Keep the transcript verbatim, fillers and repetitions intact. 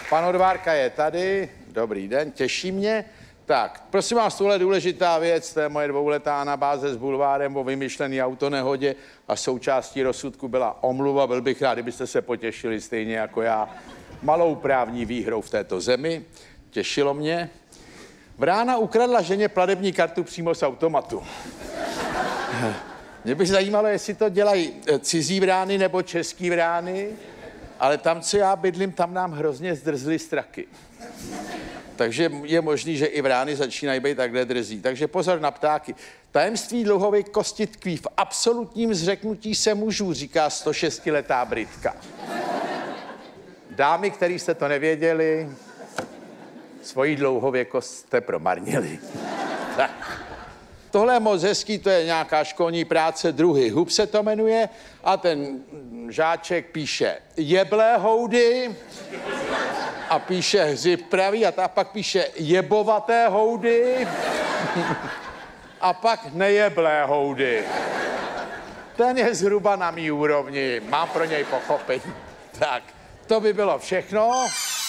Pan Odvárka je tady. Dobrý den, těší mě. Tak, prosím vás, tohle je důležitá věc, to je moje dvouletá anabáze s bulvárem o vymyšlený autonehodě a součástí rozsudku byla omluva. Byl bych rád, kdybyste se potěšili stejně jako já malou právní výhrou v této zemi. Těšilo mě. Vrána ukradla ženě platební kartu přímo z automatu. Mě by zajímalo, jestli to dělají cizí vrány nebo český vrány, ale tam, co já bydlím, tam nám hrozně zdrzly straky. Takže je možný, že i vrány začínají být takhle drzí. Takže pozor na ptáky. Tajemství dluhověkosti tkví v absolutním zřeknutí se mužů, říká stošestiletá Britka. Dámy, který jste to nevěděli, svoji dlouhověkost jste promarnili. Tak. Tohle je moc hezký, to je nějaká školní práce, Druhy hub se to jmenuje a ten žáček píše jeblé houdy a píše hřib pravý a ta pak píše jebovaté houdy a pak nejeblé houdy. Ten je zhruba na mý úrovni, mám pro něj pochopení. Tak, to by bylo všechno.